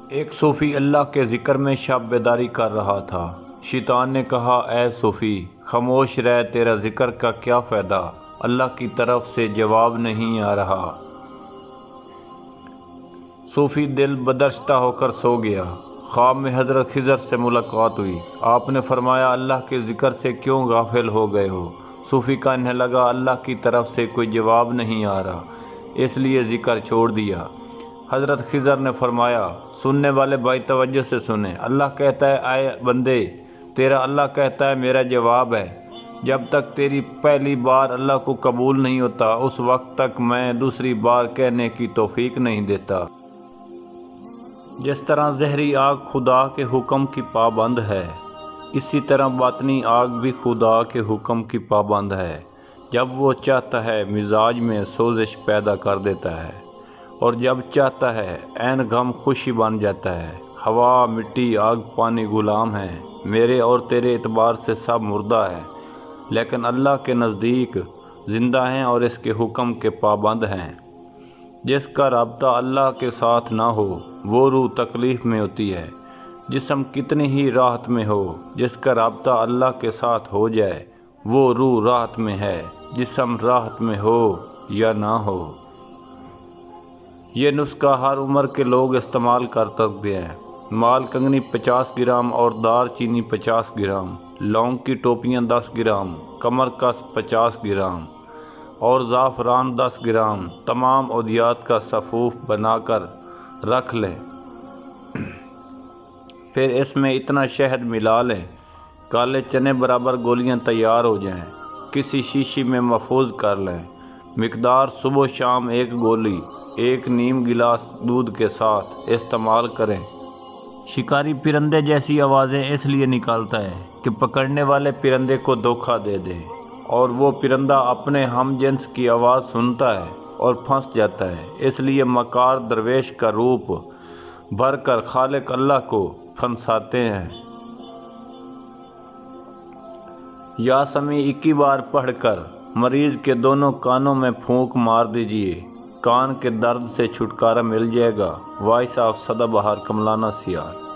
ایک صوفی اللہ کے ذکر میں شب بیداری کر رہا تھا۔ شیطان نے کہا، اے صوفی، خاموش رہ، تیرا ذکر کا کیا فائدہ؟ اللہ کی طرف سے جواب نہیں آ رہا۔ صوفی دل بدرشتہ ہو کر سو گیا۔ خواب میں حضرت خضر سے ملاقات ہوئی۔ آپ نے فرمایا، اللہ کے ذکر سے کیوں غافل ہو گئے ہو؟ صوفی کہنے لگا، اللہ کی طرف سے کوئی جواب نہیں آ رہا، اس لیے ذکر چھوڑ دیا۔ حضرت خضر نے فرمایا، سننے والے بھائی توجہ سے سنیں۔ اللہ کہتا ہے، اے بندے، تیرا اللہ کہتا ہے میرا جواب ہے۔ جب تک تیری پہلی بار اللہ کو قبول نہیں ہوتا، اس وقت تک میں دوسری بار کہنے کی توفیق نہیں دیتا۔ جس طرح ظاہری آگ خدا کے حکم کی پابند ہے، اسی طرح باطنی آگ بھی خدا کے حکم کی پابند ہے۔ جب وہ چاہتا ہے مزاج میں سوزش پیدا کر دیتا ہے، اور جب چاہتا ہے عین غم خوشی بن جاتا ہے۔ ہوا، مٹی، آگ، پانی غلام ہیں، میرے اور تیرے اعتبار سے سب مردہ ہیں، لیکن اللہ کے نزدیک زندہ ہیں اور اس کے حکم کے پابند ہیں۔ جس کا رابطہ اللہ کے ساتھ نہ ہو، وہ روح تکلیف میں ہوتی ہے، جسم کتنی ہی راحت میں ہو۔ جس کا رابطہ اللہ کے ساتھ ہو جائے، وہ روح راحت میں ہے، جسم راحت میں ہو یا نہ ہو۔ یہ نسخہ ہر عمر کے لوگ استعمال کر سکتے ہیں۔ مال کنگنی 50 گرام اور دار چینی 50 گرام، لونگ کی ٹوپیاں 10 گرام، کمر کس 50 گرام اور زعفران 10 گرام، تمام ادویات کا صفوف بنا کر رکھ لیں۔ پھر اس میں اتنا شہد ملا لیں، کالے چنے برابر گولیاں تیار ہو جائیں۔ کسی شیشی میں محفوظ کر لیں۔ مقدار صبح شام 1 گولی 1 نیم گلاس دودھ کے ساتھ استعمال کریں۔ شکاری پرندے جیسی آوازیں اس لیے نکالتا ہے کہ پکڑنے والے پرندے کو دھوکہ دے دے، اور وہ پرندہ اپنے ہم جنس کی آواز سنتا ہے اور پھنس جاتا ہے۔ اس لیے مکار درویش کا روپ بھر کر خالق اللہ کو پھنساتے ہیں۔ یا سمیع 21 بار پڑھ کر مریض کے دونوں کانوں میں پھونک مار دیجیے، کان کے درد سے چھٹکارا مل جائے گا۔ وائس آف سدا بہار کملانا سیال۔